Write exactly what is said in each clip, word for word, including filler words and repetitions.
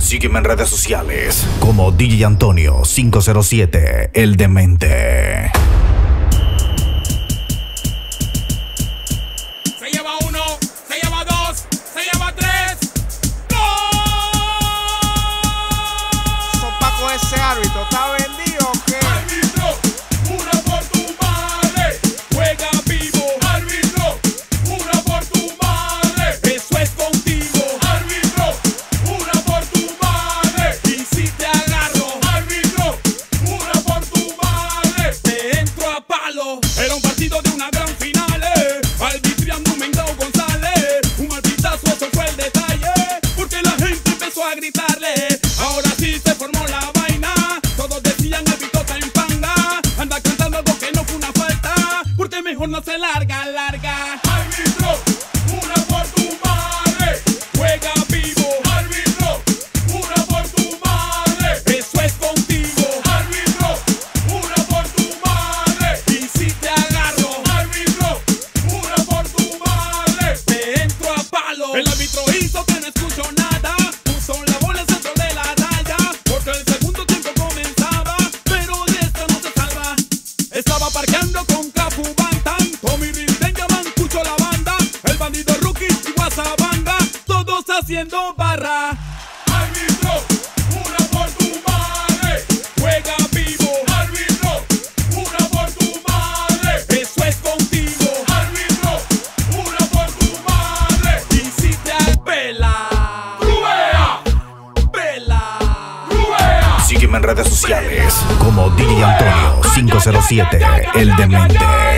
Sígueme en redes sociales como D J Antonio cinco cero siete, el demente. Se lleva uno, se lleva dos, se lleva tres. ¡Gol! Son Paco ese árbitro, ¿está vendido o qué? Árbitro, una por tu madre. Juega vivo. Árbitro, una por tu madre. Eso es contigo. Árbitro, una por tu madre. Y si te agarro, árbitro, una por tu madre. Te entro a palo. Era un partido de una gran final, eh. Arbitriando Mengao González. Un malpitazo, eso fue el detalle. Porque la gente empezó a gritarle. Ahora sí se formó la vaina. Todos decían árbitro está en panga. Anda cantando algo que no fue una falta. Porque mejor no se larga, larga. Árbitro, una por tu madre. Juega vivo. Árbitro, una por tu madre. Eso es contigo. Árbitro, una por tu madre. Y si te agarro, árbitro, una por tu madre. Te entro a palo. El árbitro hizo que no escuchó nada. Puso la bola en el centro de la raya. Porque el segundo tiempo comenzaba. Pero de esta no se salva. Estaba parqueando con Cafu Bantan. Tommy Rilden, Mancucho la banda. El bandido Rookie y Guasabanga. Todos haciendo barra. Árbitro, una por tu madre. Juega vivo. Árbitro, una por tu madre. Eso es contigo. Árbitro, una por tu madre. Y si te apela, ¡Rubea! ¡Pela! ¡Rubea! Sígueme en redes sociales como D J Antonio cinco cero siete, el demente.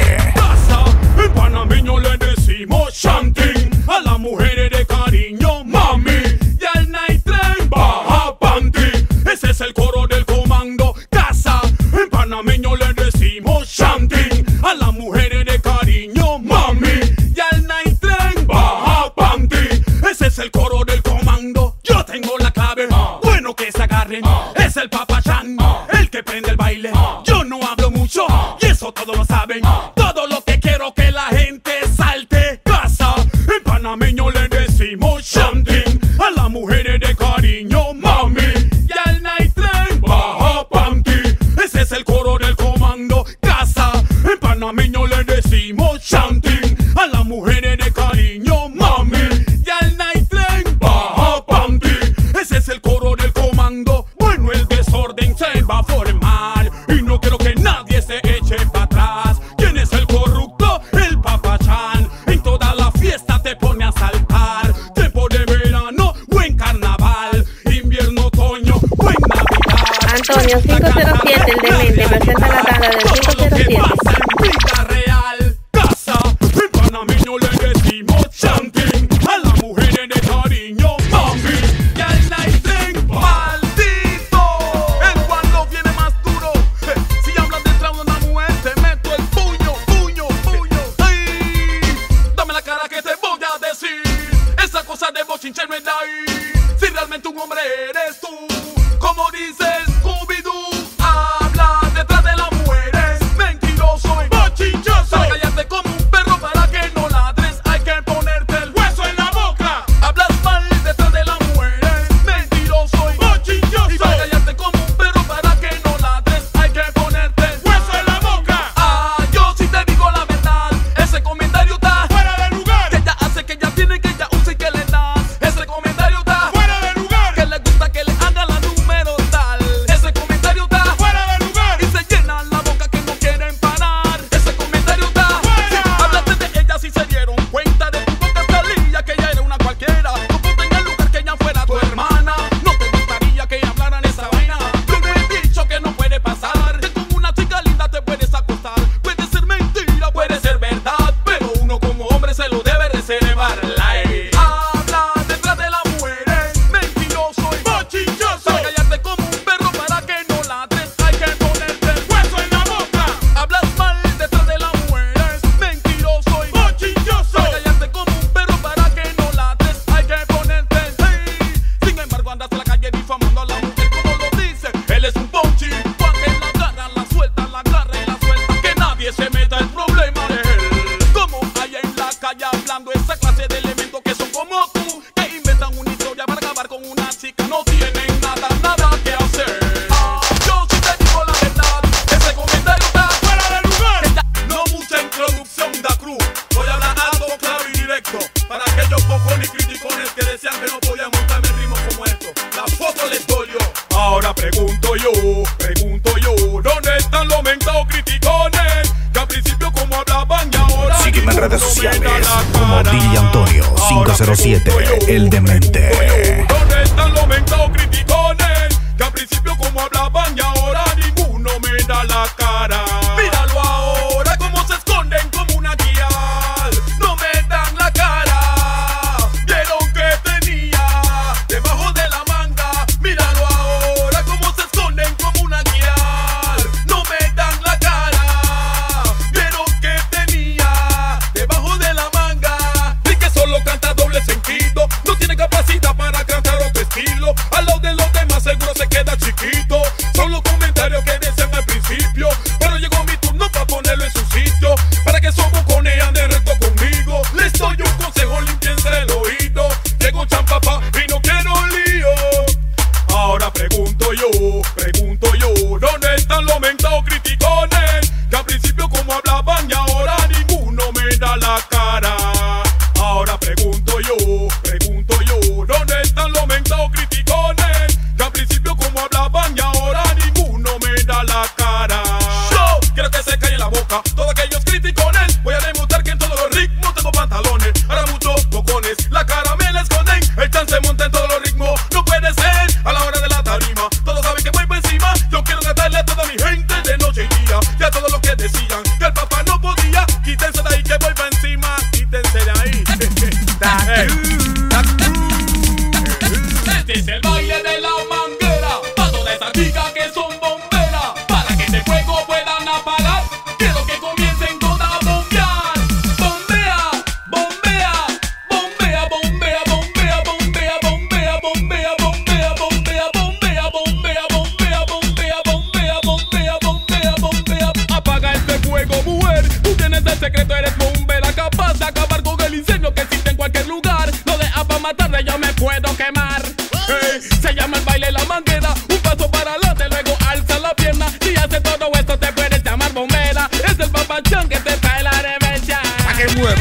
Casa, en panameño le decimos chanting. A las mujeres de cariño, mami. Y al night train, baja panty. Ese es el coro del comando. Casa, en panameño le decimos chanting. A las mujeres de cariño, mami. Y al night train, baja panty. Ese es el coro del comando. Yo tengo la clave, bueno que se agarren. Es el papachán, el que prende el baile. Yo no hablo mucho y eso todos lo saben. Todo lo que quiero que la gente salte. Casa, en panameño le decimos chanting. A las mujeres de cariño, mami. Y al night train, baja panty. Ese es el coro del comando. Casa, en panameño le decimos chanting. A las mujeres de cariño, mami. Y al night train, baja panty. Ese es el coro del comando. Bueno, el desorden se va a formar y no quiero que nadie se eche para atrás. ¿Quién es el corrupto? El papachán. En toda la fiesta te pone a saltar. Tiempo de verano, buen carnaval. Invierno, otoño, buen Navidad. Antonio cinco cero siete, el demente, presenta la tanda del cinco cero siete. Pasa en vida real. Casa, en panameño le decimos chanting. A las mujeres de cariño, mami. Y al night train, maldito. El cuando viene más duro. Eh, Si hablas detrás de una mujer, te meto el puño, puño, puño. Ay, dame la cara que te voy a decir. Esa cosa de bochinche no es de ahí. Si realmente un hombre eres tú, como dices Scooby-Doo. Habla detrás de las mujeres, mentiroso y bochinchoso. Para callarte como un perro para que no ladres, hay que ponerte el hueso en la boca. Hablas mal detrás de las mujeres, mentiroso y bochinchoso. Y para callarte como un perro para que no ladres, hay que ponerte el hueso en la boca. Ah, yo sí te digo la verdad, ese comentario está fuera de lugar. Que ella hace, que ella tiene, que ella usa y que le das. Ese comentario está fuera de lugar. Que le gusta que le haga la número tal. Ese comentario está fuera de lugar. Y se llenan la boca que no quieren parar. Ese comentario está fuera. Hablaste de ella si se dieron cuenta de tu boca salía que ella era una cualquiera. Tú ponte en el lugar que ella fuera tu hermana. No te gustaría que hablaran esa vaina. Yo no he dicho que no puede pasar. Que con una chica linda te puedes acostar. Puede ser mentira, puede ser verdad. Pero uno como hombre se lo debe reservar. Like. Habla detrás de las mujeres, mentiroso y bochinchoso. Para callarte como un perro para que no ladres, hay que ponerte el hueso en la boca. Hablas mal detrás de las mujeres, mentiroso y bochinchoso. Para callarte como un perro para que no ladres, hay que ponerte el hey. Sin embargo andas en la calle difamando a la mujer como lo dice. Él es un ponchi, cuando él la agarra, la suelta, la agarra y la suelta. Que nadie se meta el problema de él. Como hay en la calle hablando esa clase de elementos que son como tú, que inventan una historia para acabar con una chica. no tienen nada, nada que hacer. Ah, yo sí te digo la verdad, ese comentario está fuera de lugar. No mucha introducción da cruz, voy a hablar algo claro y directo para aquellos cojones y criticones que decían que no podían montarme ritmos como esto. La foto les doy yo. Ahora pregunto yo, pregunto yo, ¿dónde están los mentados criticones? Que al principio como hablaban y ahora sígueme en redes sociales como cara. D J Antonio cinco cero siete, el demente. ¿Dónde están los mentados criticones? Que al principio como hablaban y ahora ninguno me da la cara. Míralo ahora cómo se esconden como una guía. No me dan la cara. Vieron que tenía debajo de la manga. Míralo ahora cómo se esconden como una guía. No me dan la cara. Vieron que tenía debajo de la manga. Y que solo canta doble sentido. No tiene capacidad para cantar otro estilo. Al lado de los demás seguro se queda chiquito. Son los comentarios que decían al principio. Pero llegó mi turno para ponerlo en su sitio. Para que esos bocones anden recto conmigo. Les doy un consejo, limpiense el oído. Llegó champapa y no quiero lío. Ahora pregunto yo, pregunto yo, ¿dónde están los mentados criticones? Que al principio como hablaban y ahora ninguno me da la cara. Ahora pregunto yo, pregunto yo, ¿dónde están los mentados criticones? Que al principio como hablaban y ahora ninguno me da la cara. Yo quiero que se calle la boca todos aquellos criticones. Voy a demostrar que en todos los ritmos tengo pantalones. Ahora muchos bocones la cara me la esconden. El chan se monta en todos los ritmos. No puede ser a la hora de la tarima. Todos saben que voy por encima. Yo quiero cantarle a toda mi gente de noche y día. Y a todos los que decían que el papá no podía. Quítense de ahí que voy para encima. Quítense de ahí. Este es el baile de la manguera. Pa' toda esa chica que son bomberas. Para que este fuego puedan apagar. Quiero que comiencen todas a bombear. Bombea, bombea, bombea, bombea, bombea, bombea, bombea, bombea, bombea, bombea, bombea, bombea, bombea, bombea, bombea, bombea, bombea, bombea. Apaga este fuego, mujer. Tú tienes el secreto, eres bombera capaz de acabar con el incendio que existe en cualquier lugar. No deja pa' matarle, yo me puedo quemar. Hey, se llama el baile la manguera. Un paso para adelante, luego alza la pierna. Si hace todo esto te puedes llamar bombera. Es el papachón que te trae la reversa. Pa' que mueva.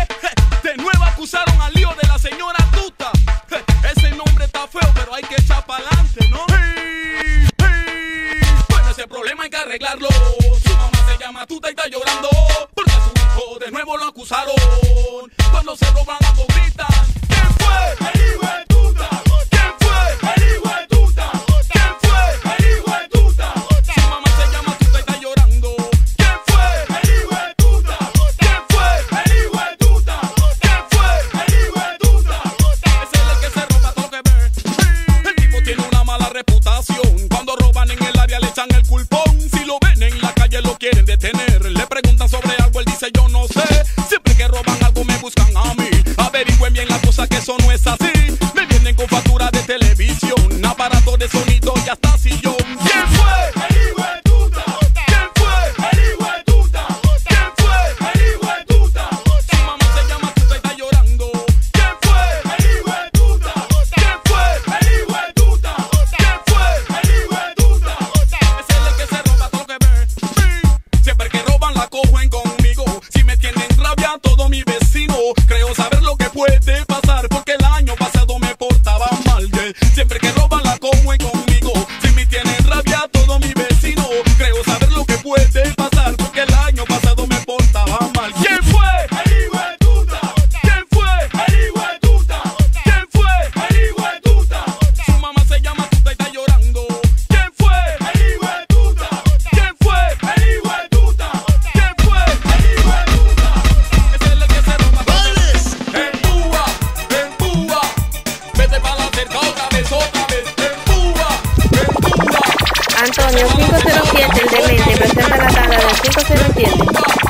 De nuevo acusaron al lío de la señora Tuta. Ese nombre está feo, pero hay que echar pa'lante, ¿no? Hey, hey. Bueno, ese problema hay que arreglarlo. Su mamá se llama Tuta y está llorando porque a su hijo de nuevo lo acusaron. Cuando se roban algo gritan. ¿Quién fue? El hijo de Tuta. ¿Quién fue? El hijo de Tuta. ¿Quién fue? El hijo de Tuta. Su mamá se llama Tuta y está llorando. ¿Quién fue? El hijo de Tuta. ¿Quién fue? El hijo de Tuta. ¿Quién fue? El hijo de Tuta. Ese es el que se roba todo lo que ve. El tipo tiene una mala reputación. Cuando roban en el área le echan el culpón. Si lo ven en la calle lo quieren detener. Le preguntan sobre algo, él dice yo no sé. Siempre que roban algo me buscan a mí. Averigüen bien la cosa que eso no es así. Me vienen con factura de televisión, aparato de sonido y hasta sillón. ¿Quién fue? El hijo de Tuta. ¿Quién fue? El hijo de Tuta. ¿Quién fue? El hijo de Tuta. Su mamá se llama Tuta y está llorando. ¿Quién fue? El hijo de Tuta. ¿Quién fue? El hijo de Tuta. ¿Quién fue? El hijo de Tuta. Ese es el que se roba todo lo que ve. Sí. Siempre que roban la cogen conmigo. Si me tienen rabia todo mi vecino. Creo saber lo que puede pasar porque el año pasado me portaba mal. Yeah. Siempre que roban la cogen conmigo. Si me tienen rabia todo mi vecino. Creo saber lo que puede pasar porque el año pasado me portaba mal. ¿Quién fue? El hijo de Tuta. ¿Quién fue? El hijo de Tuta. ¿Quién fue? El hijo de Tuta. Su mamá se llama Tuta y está llorando. ¿Quién fue? El hijo de Tuta. ¿Quién fue? El hijo de Tuta. ¿Quién fue? El hijo de Tuta. Ese es el que se roba todo. Empúa, empúa. Vete para la cerca otra vez, otra vez. Empúa, empúa. Antonio cinco cero siete, el demente, presenta la tanda del cinco cero siete.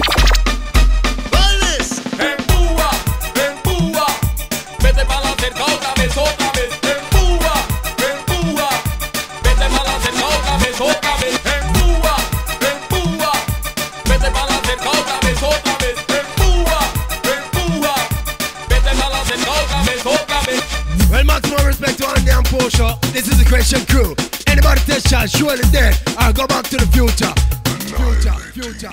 Empúa, empúa. Vete para la cerca otra vez, otra vez. Empúa, empúa. Vete para la cerca otra vez, otra vez. Empúa, empúa. Vete para la cerca otra vez, otra vez. Empúa, empúa. Vete para la cerca otra vez, otra vez. Well, máximo respeto a Andy and Porsche. This is the Christian crew. Anybody take a shot, surely dead. I'll go back to the future. Future, future.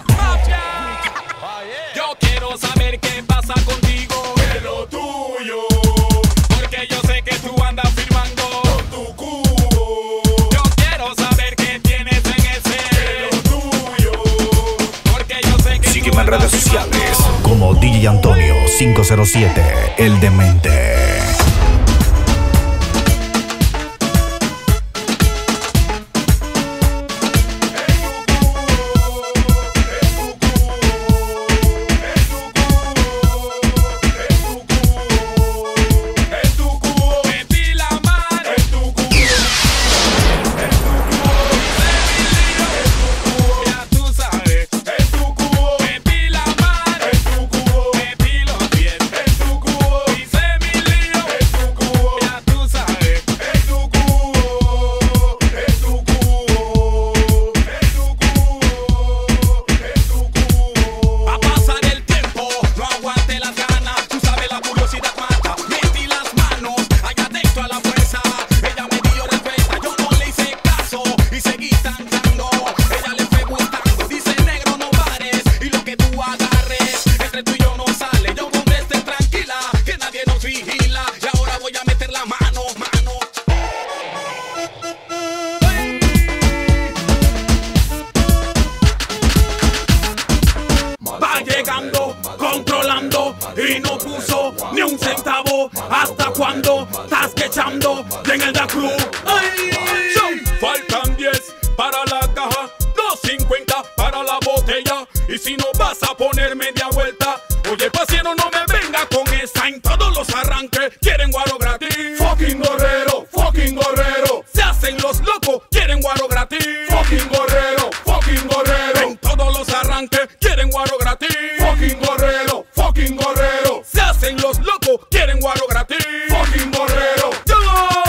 Yo quiero saber qué pasa contigo, que lo tuyo, porque yo sé que tú andas firmando con tu cubo. Yo quiero saber qué tienes en ese, que lo tuyo, porque yo sé que sígueme en redes sociales como D J Antonio cinco cero siete, el demente. Controlando y no puso ni un centavo. ¿Hasta cuándo estás quechando en el Da Crew? ¡Ay! Faltan diez para la caja, dos cincuenta para la botella. Y si no vas a poner media vuelta, oye, pasiero, no me venga con esa. En todos los arranques quieren guaro gratis. Fucking gorrero, fucking gorrero. Se hacen los locos, quieren guaro gratis. Fucking gorrero, fucking gorrero. En todos los arranques quieren guaro gratis. Fucking gorrero, fucking gorrero. Se hacen los locos, quieren guaro gratis. Fucking gorrero. Yo,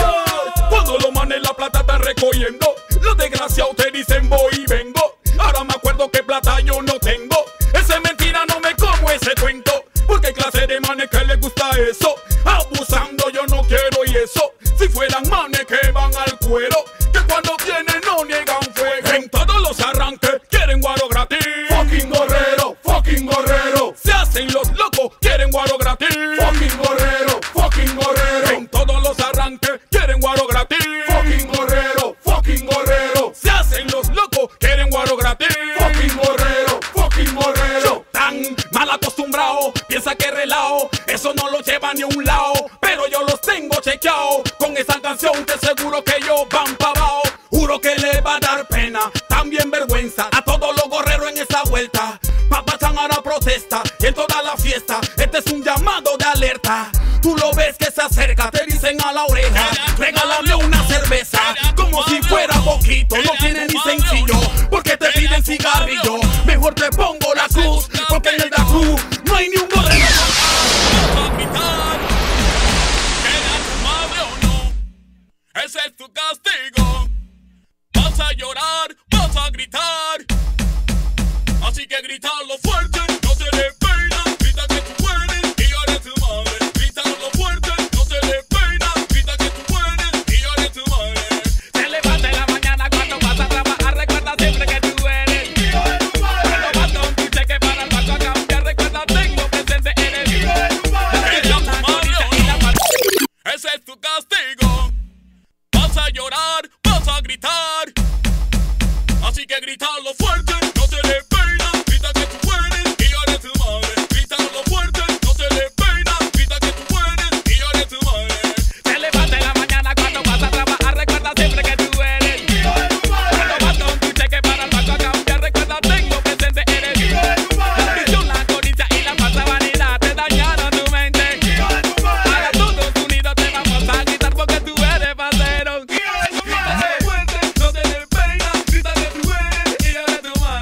cuando los manes la plata están recogiendo, los desgraciados te dicen voy y vengo. Ahora me acuerdo que plata yo no tengo. Esa es mentira, no me como ese cuento. Porque hay clase de manes que les gusta eso. Abusando yo no quiero y eso. Si fueran manes que van al cuero, que cuando vienen no niegan fuego. En todos los arranques quieren guaro gratis. Fucking gorrero, fucking gorrero. Se hacen los locos, quieren guaro gratis. Fucking gorrero, fucking gorrero. En todos los arranques quieren guaro gratis. Fucking gorrero, fucking gorrero. Se hacen los locos, quieren guaro gratis. Fucking gorrero, fucking gorrero. Tan mal acostumbrado, piensa que relajo, eso no lo lleva ni a un lado. Pero yo los tengo chequeado. Con esa canción te aseguro que ellos van pa' abajo. Juro que le va a dar pena, también vergüenza a todos los gorreros en esa vuelta. Papá Chan ahora protesta y en toda la fiesta este es un llamado de alerta. Tú lo ves que se acerca, te dicen a la oreja, regálame una cerveza, como si fuera poquito. No tiene ni sencillo, porque te piden cigarrillo. Mejor te pongo la cruz, porque en el Da Crew no hay ni un gorrero. Ese es tu castigo. Vas a llorar, vas a gritar. Así que grítalo fuerte, no te dé pena. Grita que tú puedes y yo eres tu madre. Grítalo fuerte, no te dé pena. Grita que tú puedes y yo eres tu madre. Se levanta en la mañana cuando vas a trabajar. Recuerda siempre que tú eres hijo de tu madre. Cuando vas con tu cheque para el banco a cambiar, recuerda tengo presente, eres hijo de tu madre. Ese es tu castigo. Vas a llorar, vas a gritar. Así que grítalo fuerte, no te dé pena. Grita que tú puedes y yo eres tu madre. Grítalo fuerte, no te dé pena. Grita que tú puedes y yo eres tu madre. Se levanta en la mañana cuando vas a trabajar. Recuerda siempre que tú eres hijo de tu madre. Cuando vas con tu cheque para el banco a cambiar, recuerda tengo presente, eres hijo de tu madre. La ambición, la codicia y la falsa vanidad te dañaron tu mente. Hijo de tu madre. Ahora todos unidos te vamos a gritar porque tú eres parcero. Hijo de tu madre. Fuerte, no te dé pena. Grita que tú eres hijo de tu madre.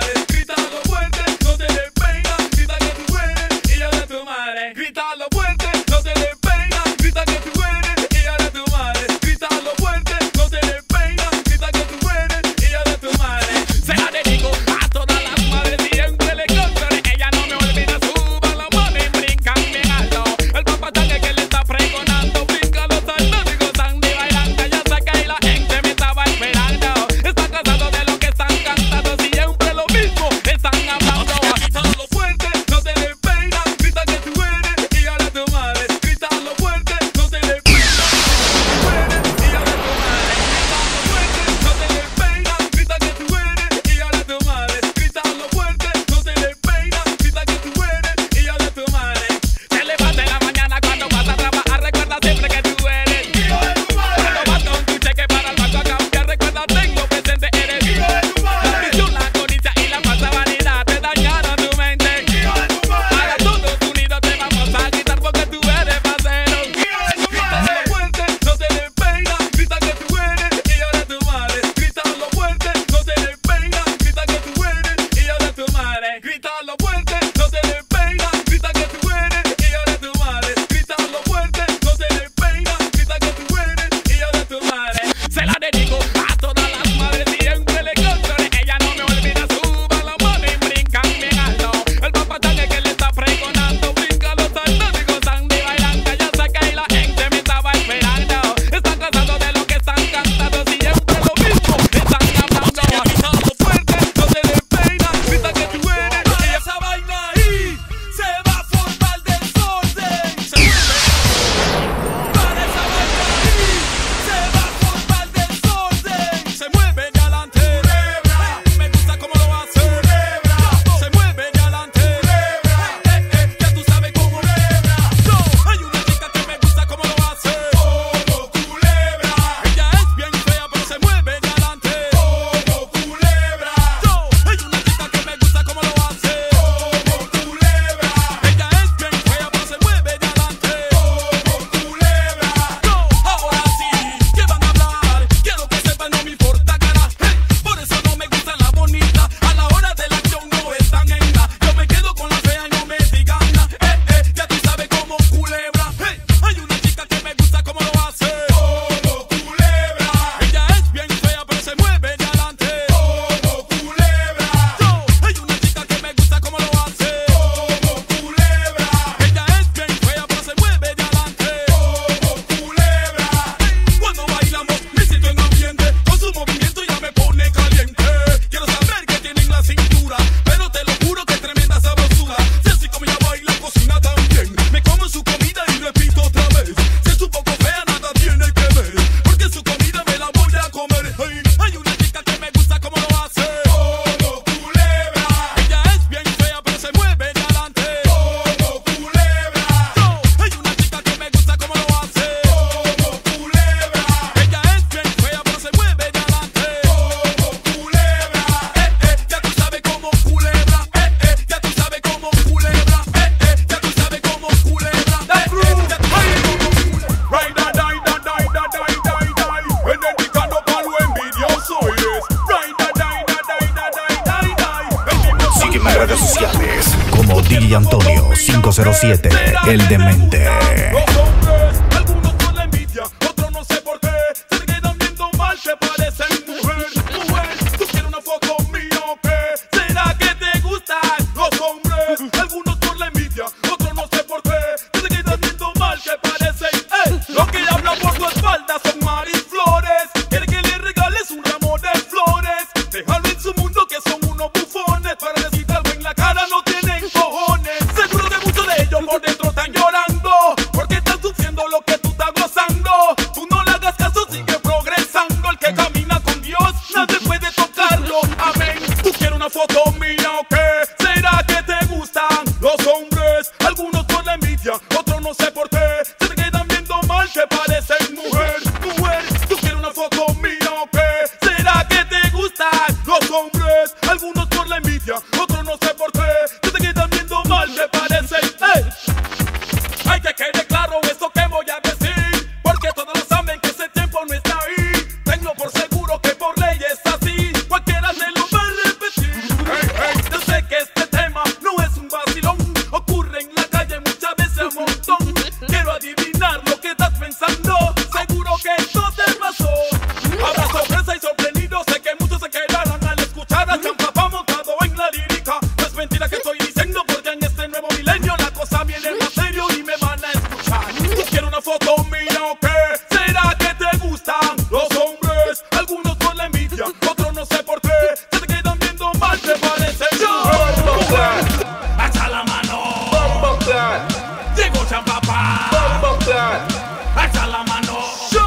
D J Antonio cinco cero siete, el demente. Los hombres, algunos por la envidia, otros no sé por qué, se te quedan viendo mal, te parecen mujer. Mujer, tú quieres una foto mía o qué, ¿será que te gustan los hombres? Algunos por la envidia, otros no sé por qué, se te quedan viendo mal, te parecen, eh. Lo que hablan por tu espalda son mariflores, quiere que le regales un ramo de flores. Déjalo en su mundo que son unos bufones, para decirte algo en la cara no tienen cojones. Seguro que muchos de ellos por dentro están llorando, porque están sufriendo lo que tú estás gozando. Tú no le hagas caso, sigue progresando. El que camina con Dios, nadie puede tocarlo, amén. ¿Tú quieres una foto mía o qué? ¿Será que te gustan los hombres? Algunos por la envidia, otros no sé por qué, se te quedan viendo mal, te parecen mujer. Mujer, ¿tú quieres una foto mía o qué? ¿Será que te gustan los hombres? Algunos por la envidia, otros no sé por qué, se te quedan viendo mal, te parecen, ey. Hay que quede claro esto que voy a decir, porque todos lo saben que ese tiempo no está ahí. Tengo por seguro que por ley es así, cualquiera se lo va a repetir. Hey, hey, yo sé que este tema no es un vacilón, ocurre en la calle muchas veces un montón. Quiero adivinar lo que estás pensando, seguro que esto te pasó. Habrá sorpresa y sorprendido, sé que muchos se quedarán al escuchar a Champapá montado en la lírica. No es mentira que estoy diciendo, porque en este nuevo milenio la cosa viene más serio y me van a escuchar. ¿Tú quieres una foto mía o qué? ¿Será que te gustan los hombres? Algunos por la envidia, otros no sé por qué, se te quedan viendo mal, te parecen mujer. Alza la mano, llegó Champapá. Alza la mano,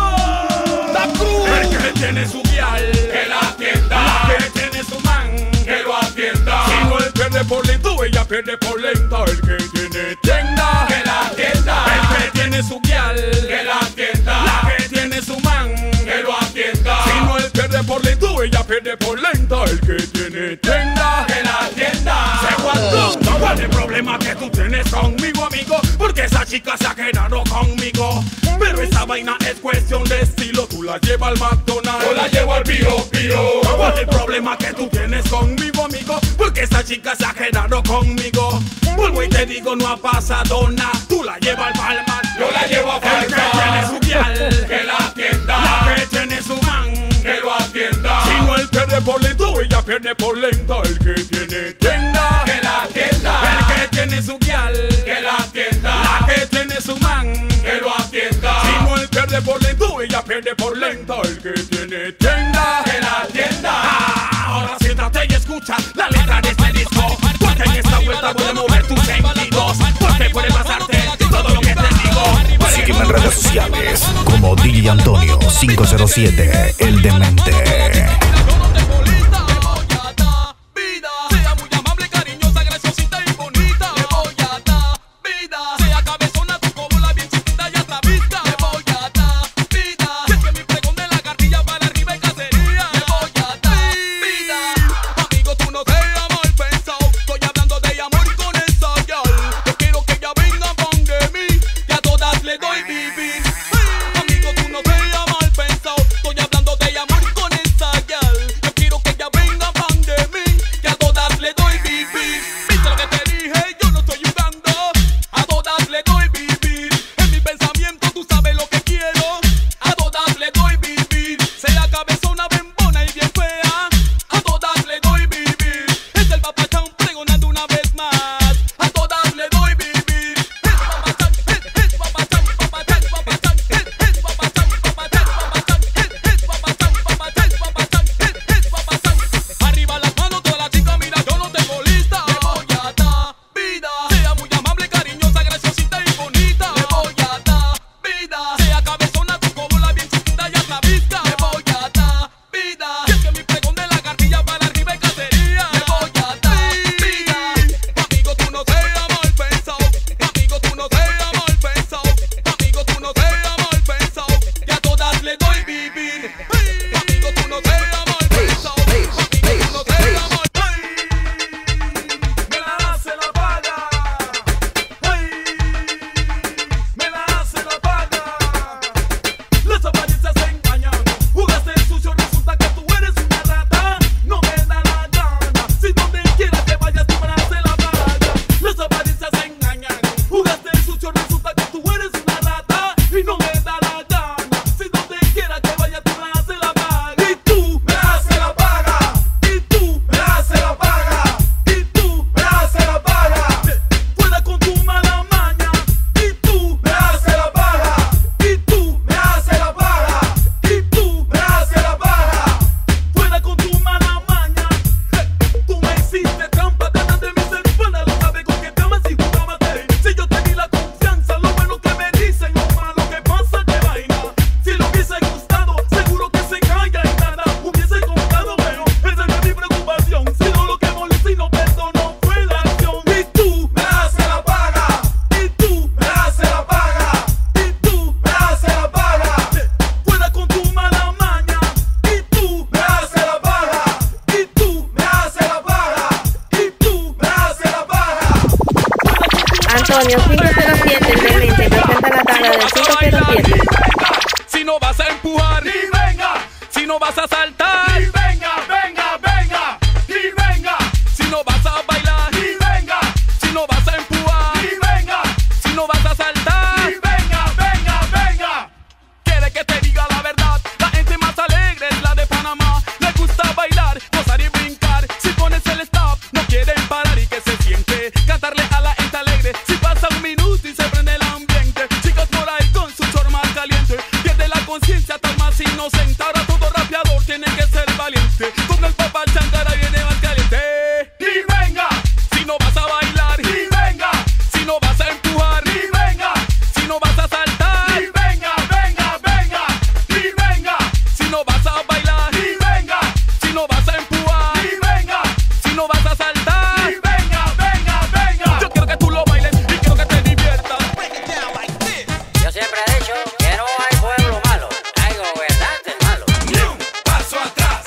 el que tiene su vial, que la atienda. La que tiene su man, que lo atienda. Si no él pierde por lento, ella pierde por lenta. El que tiene tienda, que la atienda. El que tiene su vial, que la atienda. La que tiene su man, que lo atienda. Si no él pierde por lento, ella pierde por lenta. El que tiene tienda, que la atienda. Se guardó. No vale problema que tú tienes conmigo, amigo, porque esa chica se ha quedado conmigo. Pero esa vaina es cuestión de estilo. Tú la llevas al McDonald's, yo la llevo al Pío Pío. No vale problema que tú tienes conmigo, amigo, porque esa chica se ha quedado conmigo. Vuelvo y te digo, no ha pasado nada. Tú la llevas al Palmar, yo la llevo a Palmar. El que tiene su vial, que la atienda. La que tiene su man, que lo atienda. Si no él pierde por lento, ella pierde por lenta. El que tiene tienda, que la atienda. El que tiene su vial, que la atienda. La que tiene su man, que lo atienda. Si no él pierde por lento, ella pierde por lenta. El que tiene tienda, que la atienda. Ah, ahora siéntate y escucha la letra de este disco, porque en esta vuelta voy a mover tus sentidos, porque puede pasarte todo lo que te digo. Sígueme en redes sociales como D J Antonio cinco cero siete, el demente. Amigo, tú no seas mal pensado, estoy hablando de amor con esa Antonio cinco cero siete, el demente, presenta la tabla del cinco cero siete. Si no vas a empujar, ni venga. Si no vas a saltar, ni venga, venga, venga, ni venga. Si no vas a bailar, ni venga. Si no vas a empujar, ni venga. Si no vas a saltar, ni venga, venga, venga. Quiere que te diga la verdad, la gente más alegre es la de Panamá. Le gusta bailar, gozar y brincar. Si pones el stop, no quieren parar. ¿Y que se siente? Cantarle a la gente alegre. Si pasa un minuto y se prende el ambiente. Chicos por ahí con su chor más caliente. Pierde la conciencia, tal más inocente. Ahora todo rapeador tiene que ser valiente. Con el papá Chancara viene más caliente. Y venga, si no vas a bailar. Y venga, si no vas a empujar. Y venga, si no vas a saltar. Y venga, venga, venga. Y venga, si no vas a bailar. Y venga, si no vas a empujar. Y venga, si no vas a saltar. Y venga, venga, venga. Yo quiero que tú lo bailes y quiero que te diviertas. Yo siempre he dicho que no hay pueblo malo, hay gobernantes malos. Ni un paso atrás.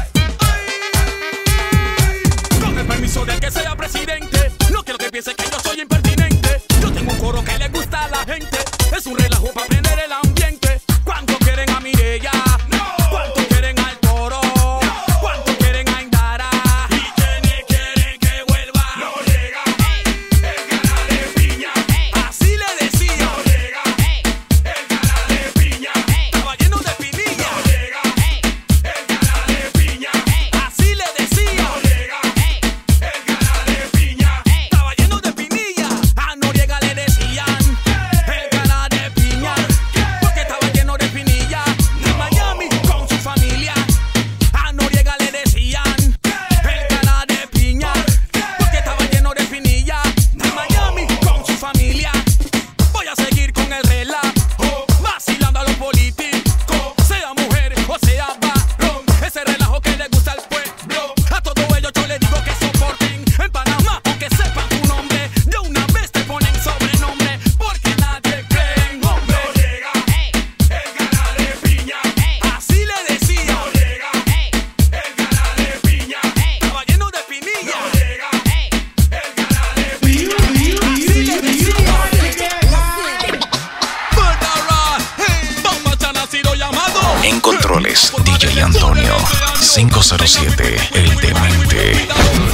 Con el permiso del que sea presidente, no quiero que piense que yo soy impertinente. Yo tengo un coro que le gusta a la gente. Es un relajo para prender el ambiente. ¿Cuánto quieren a Mireya? ¿Cuánto quieren al Toro? ¿Cuánto quieren a Indara? ¿Y quiénes quieren que vuelva? No llega el canal de piña. Así le decía. No llega el canal de piña. Estaba lleno de pinilla. No llega el canal de piña. Así le decía. No llega el canal de piña. Estaba lleno de pinilla. A Noriega le decían el canal de piña. Porque estaba lleno de pinilla. En Miami con su familia. A Noriega le decían el canal de piña. Porque estaba lleno de pinilla. En Miami con su familia. Voy a seguir con el relajo, vacilando a los políticos, sea mujer o sea varón. Ese relajo que le gusta al pueblo. A todo ello yo le digo que soporten. En Panamá, aunque sepan tu nombre, de una vez te ponen sobrenombre. Porque nadie cree en hombre. No llega el canal de piña. Así le decía. No llega el canal de piña. Estaba lleno de pinilla. No llega el canal de piña. Así le decía. Murderer, hey, Bomba Chan ha sido llamado. En controles, D J Antonio cinco cero siete, el demente.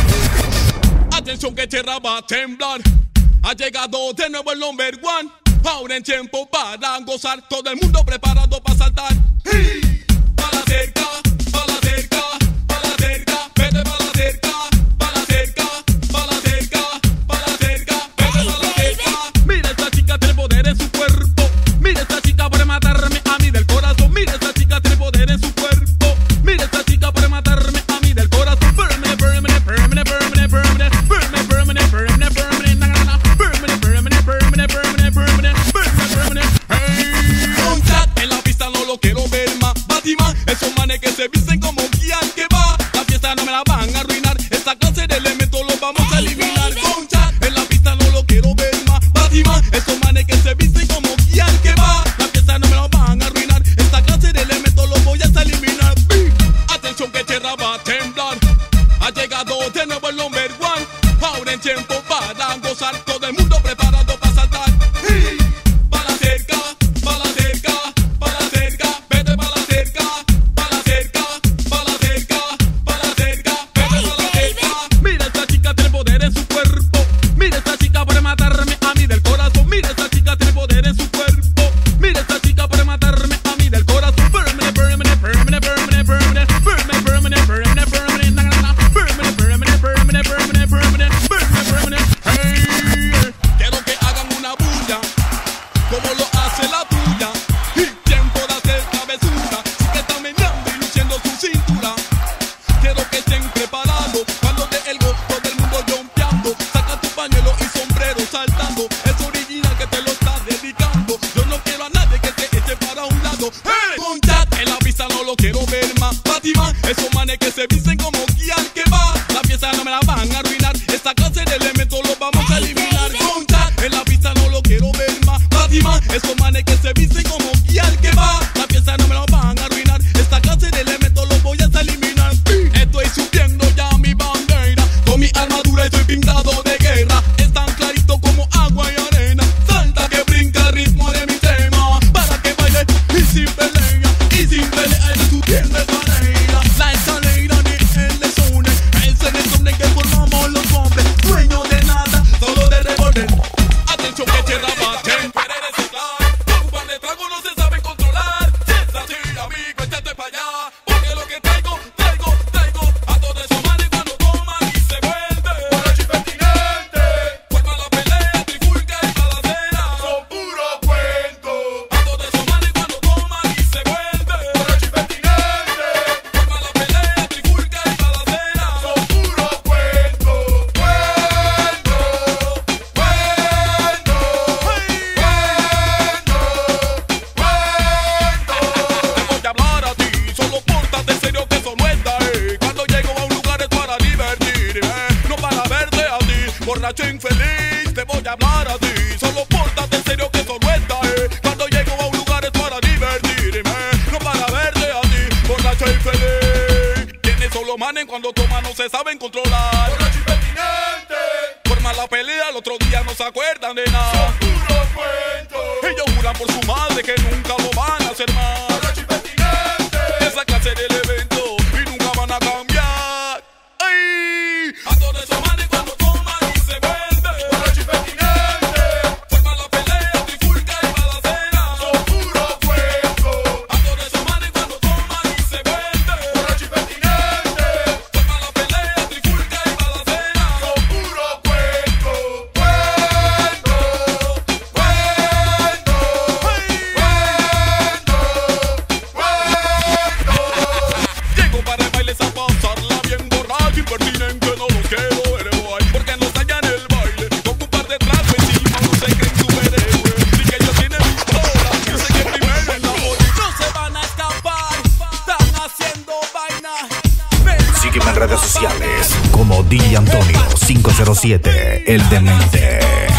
Atención que tierra va a temblar. Ha llegado de nuevo el number one. Ahora en tiempo para gozar. Todo el mundo preparado para saltar. Hey, para la cerca, para la cerca, para la cerca. Vete para la cerca, para la cerca, para la cerca, para la cerca. Vete para la cerca. Mira esta chica tiene poder en su cuerpo. Mira esta chica puede matarme a mí del corazón. Mira esta chica tiene poder en su cuerpo. Mira esta chica puede matarme a mí del corazón. Permanent, permanent, permanent, permanent, permanent, permanent, permanent, permanent, permanent, na, na, na. Permanent, permanent, permanent, permanent, permanent, permanent, permanent. Hey, un chat en la pista no lo quiero ver más. Bátima, esos manes que se visten como guían que va. La fiesta no me la van a arruinar. Esta clase de elementos los vamos a eliminar. Con chat en la pista no lo quiero ver más. Bátima, esos manes que se visten como guían que va. La fiesta no me la van a arruinar. Esta clase de elementos los voy a eliminar. Atención que tierra va a temblar. Ha llegado de nuevo el number one. Ahora en tiempo para gozar. Todo el mundo preparado para saltar. Hey, para la cerca, para la cerca, para la cerca. Vete para la cerca, para la cerca, para la cerca, para la cerca. Vete para la cerca. Mira esta chica tiene poder en su cuerpo. Mira esta chica puede matarme a mí del corazón. Mira esta chica tiene poder en su cuerpo. Mira esta chica puede matarme a mí del corazón. Permanent, permanent, permanent, permanent, permanent, permanent, permanent, permanent, permanent, na, na, na. Permanent, permanent, permanent, permanent, permanent, permanent, permanent. Hey, quiero que hagan una bulla como lo hace la tuya. Y tiempo de hacer travesura. Sí que está meneando y luciendo su cintura. Quiero que estén preparados cuando de el go, todo el mundo jumpeando. Saca tu pañuelo y sombrero saltando. Es original que te lo estás dedicando. Yo no quiero a nadie que te eche para un lado. Hey, con chat en la pista no lo quiero ver más. Fátima, esos manes que se visten como guían que va. La fiesta no me la van a arruinar. Esta clase de elementos los vamos a eliminar. Con chat en la pista no lo quiero ver más. Fátima, esos manes que se visten como guían que va. La fiesta no me la van a arruinar. Esta clase de elementos los voy a eliminar. Estoy subiendo ya mi bandera. Con mi armadura estoy pintado de guerra. Es tan clarito como agua y que traigo, traigo, traigo a todos esos manes cuando toman y se vuelven borracho y pertinente. Forma la pelea, trifulca y balacera, son puro cuento. A todos esos manes cuando toman y se vuelven borracho y pertinente. Forma la pelea, trifulca y balacera, son puro cuento. Cuento, cuento, cuento, cuento. Te voy a hablar a ti, solo pórtate serio que eso no está ahí. Cuando llego a un lugar es para divertirme, no para verte a ti, borracho infeliz. Te voy a hablar a ti, solo pórtate serio que eso no está ahí. Cuando llego a un lugar es para divertirme, no para verte a ti, borracho infeliz. Tienes solo manen cuando toman no se saben controlar, borracho y pertinente. Forman la pelea, el otro día no se acuerdan de nada, son puros cuentos. Ellos juran por su madre que nunca lo van a hacer más, borracho y pertinente. Esa clase del evento y nunca van a cambiar. ¡Ay! A todos esos manes cuando toman y se vuelven borracho y pertinente. Forman la pelea, trifulca y balacera, son puros cuentos. A todos esos manes cuando toman y se vuelven borracho y pertinente. Forman la pelea, trifulca y balacera, son puros cuentos. Cuento, cuento, cuento, cuento. Llego para el baile a pasarla bien borracho y pertinente, no los quiero ver hoy, porque no están ya en el baile con un par de tragos encima, no se creen superhéroes, sí que ellos tienen pistolas, yo sé que primero en la bola no se van a escapar, están haciendo vaina. Sígueme en redes sociales como D J Antonio cinco cero siete, el demente.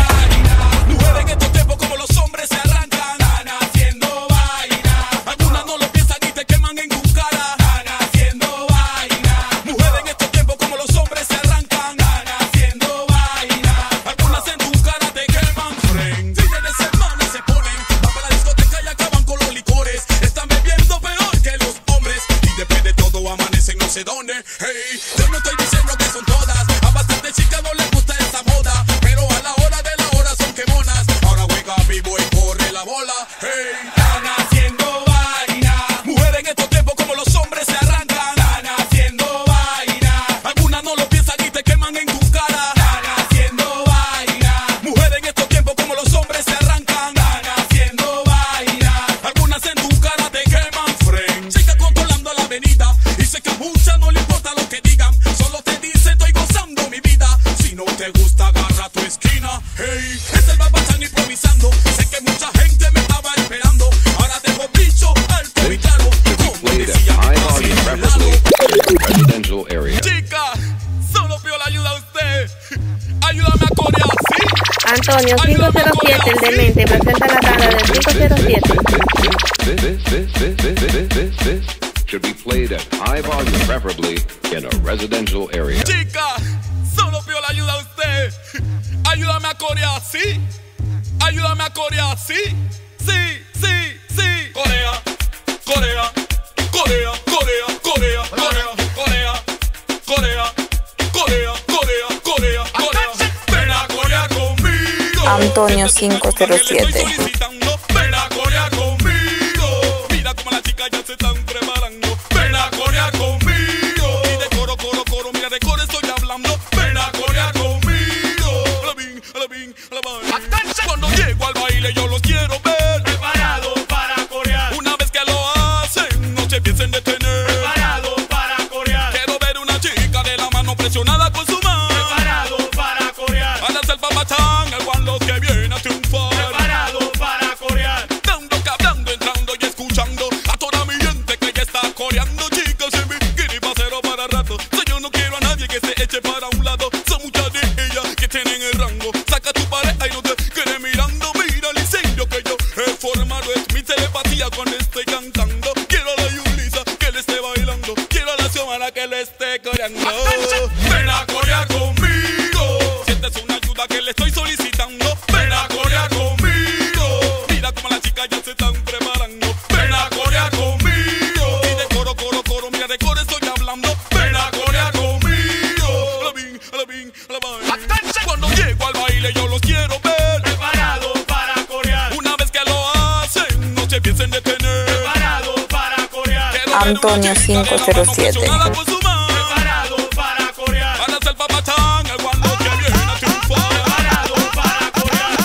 Mujeres en estos tiempos como los hombres se arrancan, están haciendo vaina. Algunas no lo piensan y te queman en tu cara, están haciendo vaina. Mujeres en estos tiempos como los hombres se arrancan, están haciendo vaina. Algunas en tu cara te queman, friend. Fines de semana se ponen, van para la discoteca y acaban con los licores. Están bebiendo peor que los hombres y después de todo amanecen no sé dónde. Hey, yo no estoy diciendo que son todas, a bastantes chicas no les gusta esa moda, pero a la hora de la hora son quemonas. Ahora juega vivo y corre la bola. Hey, están haciendo vaina. Mujeres en estos tiempos como los hombres se arrancan, están haciendo vaina. Algunas no lo piensan y te queman en tu cara, están haciendo vaina. Mujeres en estos tiempos como los hombres se arrancan, están haciendo vaina. Algunas en tu cara te queman, friend. Chicas controlando la avenida y sé que a muchas no le importa lo que digan, solo te dicen estoy gozando mi vida. Si no te gusta agarra tu esquina. Hey, es el babachán improvisando, sé que mucha gente me estaba esperando. Ahora dejo bicho alto y claro, como decía mi paciente Lalo. Residential area. Chica, solo pido la ayuda a usted. Ayúdame a corear, ¿sí? Antonio cinco cero siete, el demente, presenta la tanda del cinco cero siete. This, this, this, this, this, this, this, this should be played at high volume, preferably in a residential area. Chica, solo pido la ayuda a usted. Ayúdame a corear, ¿sí? Ayúdame a corear, ¿sí? Sí, sí, sí. Corea, Corea, Corea, Corea, Corea, Corea, Corea, Corea, Corea, Corea, Corea, Corea. Ven a Corea conmigo. Antonio cinco cero siete. Ven a Corea conmigo. Mira cómo las chicas ya se están preparando. Ven a Corea conmigo. Y de coro, coro, coro, mira de coro estoy hablando. Ven a Corea conmigo. A la bing, a la bing, a la bing. Cuando llego al baile yo los quiero ver preparados para corear. Una vez que lo hacen no se piensen detener. Preparados para corear. Quiero ver una chica de la mano presionada con su mano. Preparados para corear. Para hacer papachán, el Juan los que viene a triunfar. Preparados para corear. Dando, hablando, entrando y escuchando a toda mi gente que ya está coreando, chicas en mi Antonio cinco cero siete. Preparado para corear. Para hacer papachán, el guando que viene a triunfar. Preparado para corear.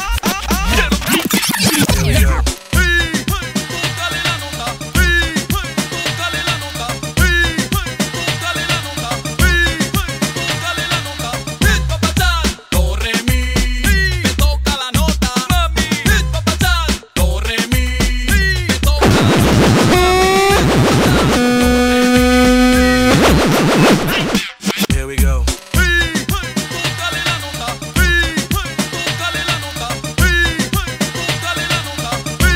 Búscale la nota. Búscale la nota. Búscale la nota. Búscale la nota. Papachán, do, re, mi. Me toca la nota. Mami. Papachán, do, re, mi. Me toca la nota. Here we go. Búscale la nota. Búscale la nota. Búscale la nota.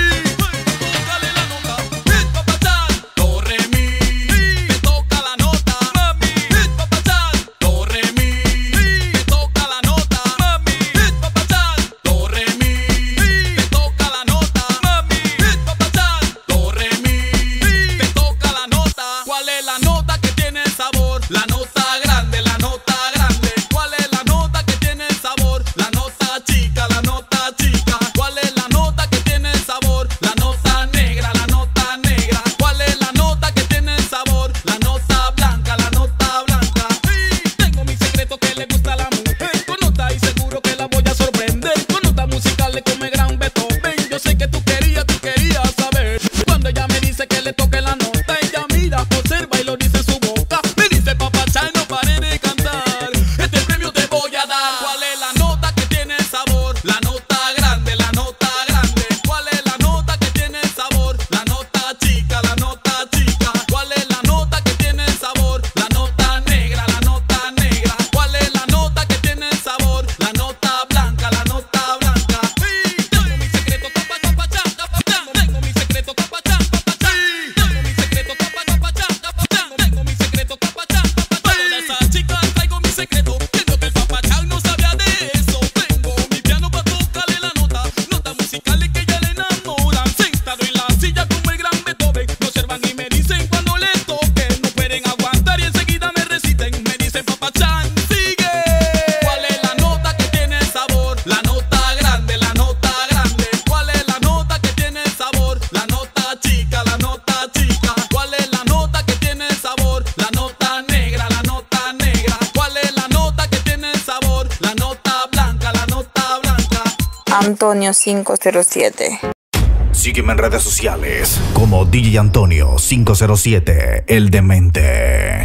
Búscale la nota. Papachán, do, re, mi. Me toca la nota. Mami. Papachán, do, re, mi. Me toca la nota. Mami. Papachán, do, re, mi. Me toca la nota. Mami. Papachán, do, re, mi. Me toca la nota. ¿Cuál es la nota que tiene sabor? La nota grande, la nota grande. ¿Cuál es la nota que tiene sabor? La nota chica, la nota chica. ¿Cuál es la nota que tiene sabor? La nota negra, la nota negra. ¿Cuál es la nota que tiene sabor? La nota blanca, la nota blanca. Tengo mi secreto que le gusta a la mujer. Con nota y seguro que la voy a sorprender. Con nota musical le come gran Beethoven. Yo sé que tú querías, tú querías saber. Cuando ella me dice que le toque la nota, ella mira, observa y lo dice en su boca. Me dice papachá, no pare de cantar. Este premio te voy a dar. ¿Cuál es la nota que tiene sabor? La nota grande, la nota grande. ¿Cuál es la nota que tiene sabor? La nota chica, la nota chica. ¿Cuál es la nota que tiene sabor? La nota negra, la nota negra. ¿Cuál es la nota que tiene sabor? La nota blanca, la nota blanca. Tengo mi secreto, capa, capachán, capachán. Tengo mi secreto, capachán, capachán. Tengo mi secreto, capa, capachán, capachán. Tengo mi secreto, capachán, capachán. Todas esas chicas traigo mi secreto. Siento que el papachán no sabía de eso. Tengo mi piano para tocarle la nota. Notas musicales que ya le enamoran. Sentado en la silla como el gran Beethoven. Me observan y me dicen cuando le toque. No pueden aguantar y enseguida me reciten. Me dicen papachán, sigue. ¿Cuál es la nota que tiene sabor? La nota grande, la nota grande. ¿Cuál es la nota que tiene sabor? La nota chica, la nota chica. ¿Cuál es la nota que tiene sabor? La nota negra, la nota negra. ¿Cuál es la nota que tiene sabor? La nota blanca, la nota blanca. Antonio cinco cero siete. Sígueme en redes sociales como D J Antonio cinco cero siete, el demente.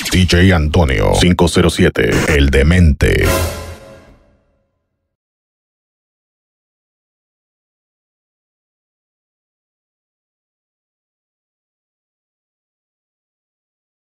D J Antonio cinco cero siete, el demente.